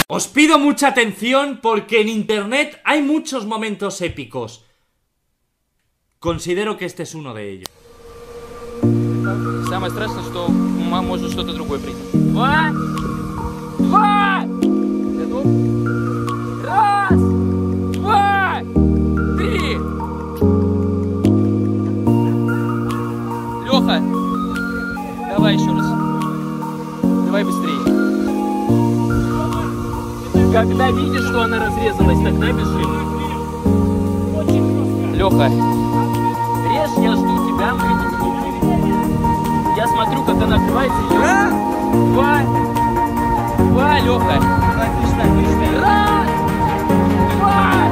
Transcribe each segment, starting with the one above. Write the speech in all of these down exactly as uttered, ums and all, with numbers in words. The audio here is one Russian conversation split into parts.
Os pido mucha atención porque en internet hay muchos momentos épicos. Considero que este es uno de ellos. Самое страшное, что может что-то другое прийти. Два! Два! Готов? Раз! Два! Три! Леха! Давай еще раз. Давай быстрее. Когда видишь, что она разрезалась, тогда бежи. Леха, режь, я жду тебя, мы идем. Я смотрю, как она открывается. Раз, два, два, Леха. Раз, два.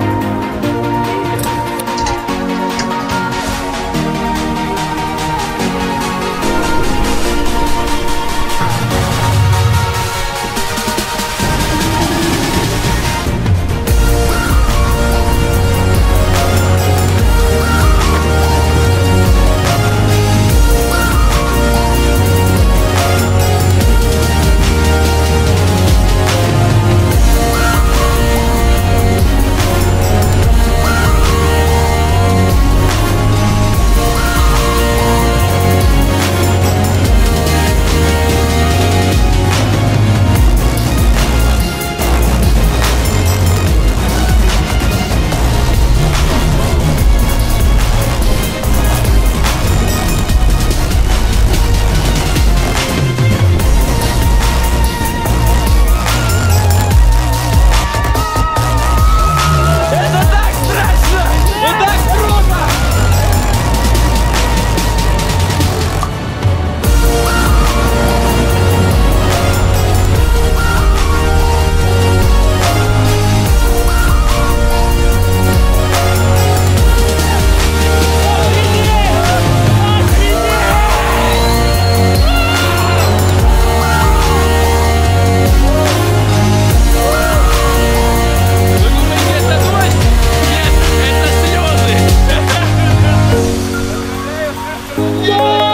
Yeah!